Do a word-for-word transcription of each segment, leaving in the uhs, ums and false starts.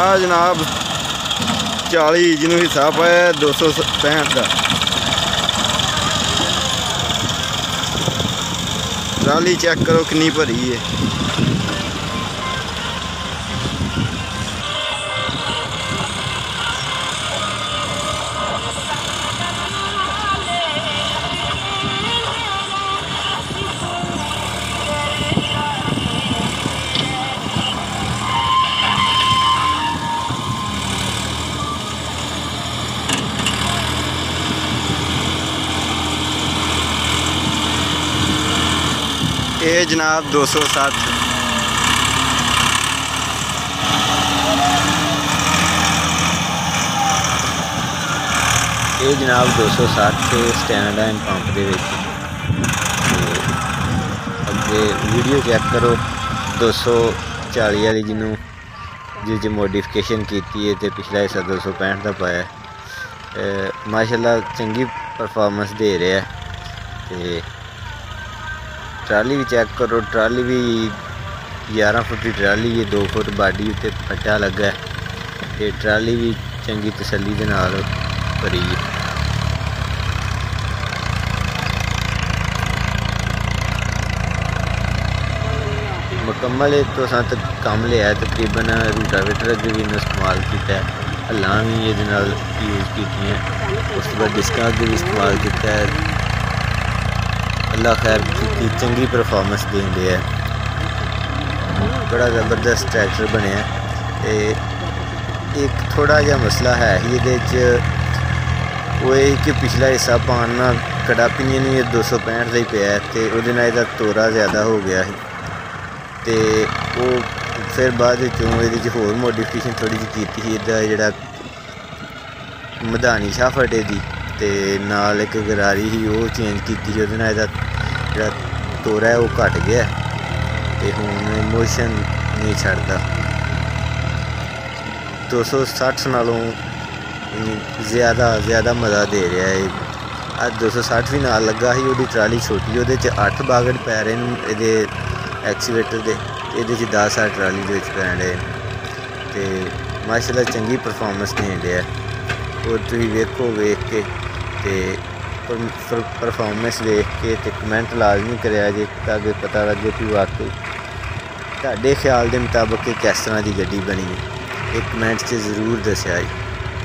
जनाब चाली जिन्होंने हिस्सा पाया दो सौ पैंठ का। ट्राली चेक करो कितनी भरी है। ये जनाब दो सौ साठ ये जनाब दो सौ साठ स्टैंडर्ड पंप के अगे वीडियो चेक करो दो सौ चाली वाली जिन्हों जिस मोडिफिकेशन की है पिछला हिस्सा दो सौ पैंठ का पाया। माशाल्लाह चंगी परफॉर्मेंस दे रहा है। ट्राली भी चेक करो, ट्राली भी ग्यारह फुट की ट्राली है, दो फुट बाडी उत्ते फट्टा लगा है। ट्राली भी चंगी तसल्ली दे नाल भरी है। मुकम्मल एक तो असां तक काम लिया तकरीबन रूटावेटर अगे भी इस्तेमाल किया है, हल्लां भी ये यूज़ की हैं, उस बाद डिस्कां अगे भी इस्तेमाल किया है। अल्लाह खैर की चंगी परफॉर्मेंस दें दिया है। बड़ा ज़बरदस्त ट्रैक्टर बनया। एक थोड़ा जहा मसला है ये वो है कि पिछला हिस्सा पाना कड़ा पिनियन भी दो सौ पैंठ का ही पाया तो वो तोरा ज़्यादा हो गया है। तो वो फिर बाद ये होर मोडिफिकेशन थोड़ी जी की जोड़ा मधानी शाह फटे दी ते नाल एक गरारी ही वो चेंज की जो तोरा है वो घट गया तो हुण मोशन नहीं छड़ता। दो सौ सठ नालों ज़्यादा ज़्यादा मज़ा दे रहा है। अज दो सौ सठ भी नाल लगा ही, वो ट्राली छोटी वो अठ बागड़ पै रहे हैं ये एक्सीवेटर के, ये दस आ ट्राली के पै रहे तो माशाल्लाह चंगी परफॉर्मेंस दें दिया। और तुम वेखो वेख के तो परफॉर्मेंस देख के तो कमेंट लाजमी करिया जे ताकि पता लगे कि वाकई तुहाडे ख्याल के मुताबिक किस तरह की गड्डी बनी है। एक कमेंट से जरूर दस्या जी।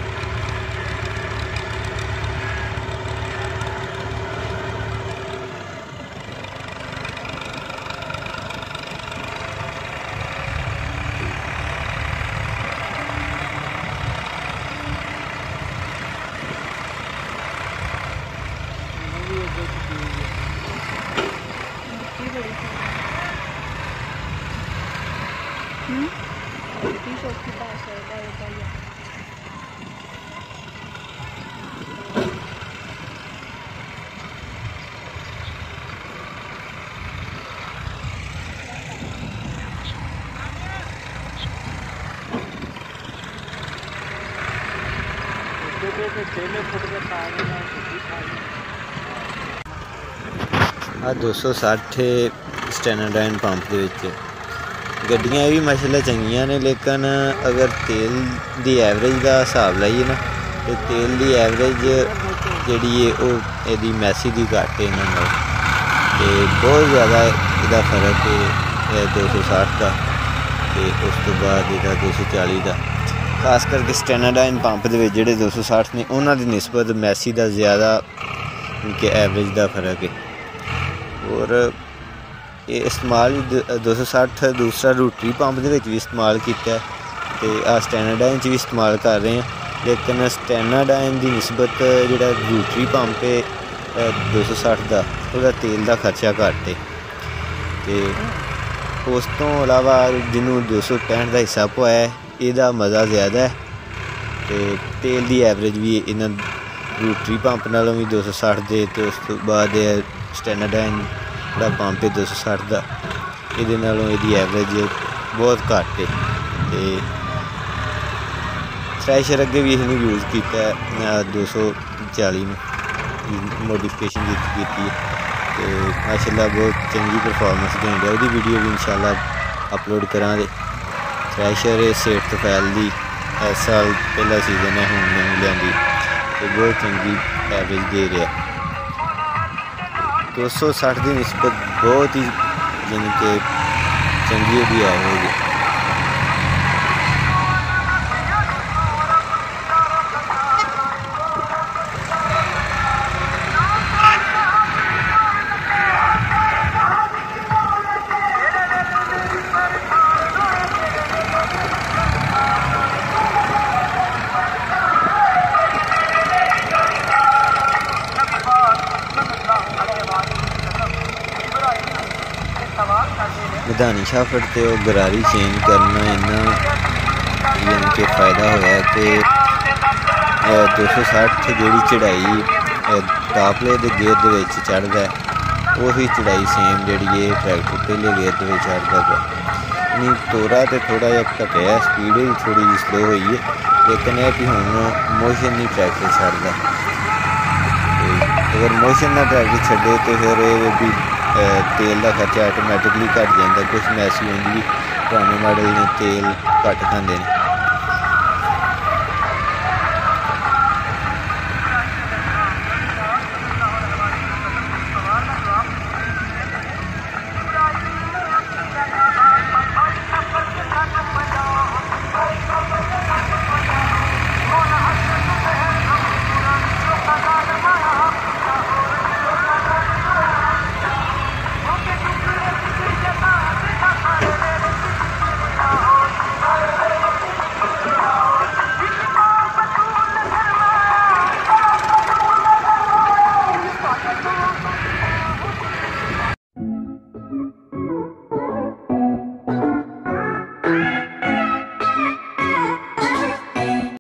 आ दो सौ सठ स्टैंडर्ड पंप के गड्डियाँ भी माशाल्लाह चंगियां ने, लेकिन अगर तेल की एवरेज का हिसाब लाइए ना तो तेल की एवरेज जी है वो यदी मैसी की घट है इन्होंने तो बहुत ज़्यादा इसका फर्क है दो सौ साठ का तो उस तो बाद यदा दो सौ चाली का। खास करके स्टैंडर्ड पंप के जोड़े दो सौ साठ ने उन्होंने निस्बत मैसी का ज़्यादा उनके एवरेज का फर्क है। और ये इस्तेमाल दो सौ साठ दूसरा रोटरी पंप के भी इस्तेमाल किया तो आ स्टैंडर्ड भी इस्तेमाल कर रहे हैं, लेकिन स्टैंडर्ड की निस्बत जोड़ा रोटरी पंप है दो सौ साठ का वह तेल का खर्चा घट है। तो उस तो अलावा जिन्हों दो सौ पैंठ का हिस्सा पाया यदा मज़ा ज़्यादा है तो तेल की एवरेज भी इन्हों रोटरी पंप नालों भी दो सौ साठ दे तो उस तो बाद स्टैंडर्ड जोड़ा पंप है दो सौ साठ का ये यदी एवरेज बहुत घट है। तो थ्रैशर अगे भी इसने यूज़ किया दो सौ चाली मोडिफिकेशन की तो माशाल्लाह बहुत चंगी परफॉर्मेंस दें दिया। वो वीडियो भी इंशाल्लाह अपलोड करा। थ्रैशर सेठ तफैल की इस साल पहला सीजन है हूँ नवी लिया तो बहुत चंगी एवरेज दे रहा। दो सौ साठ की निस्बत बहुत ही यानी कि चंगी भी एवरेज। मैदानी शाफट तो गरारी चेंज करना इन्ना यानी कि फ़ायदा होया कि दो सौ साठ जी चढ़ाई टापले के गेयर के चढ़ता है उही चढ़ाई सेम जी ट्रैक्टर पहले गेयर के चढ़ता पाया। नहीं तोरा तो थोड़ा जहा घटिया स्पीड भी थोड़ी जी स्लो हुई है लेकिन यह कि हूँ मोशन नहीं ट्रैक्टर छड़ता। अगर मोशन ना ट्रैक्टर छे तो फिर ये भी तेल का खर्चा आटोमैटिकली घट जाता। कुछ मैसी होंगी पुराने मॉडल ने तेल घट खाते हैं।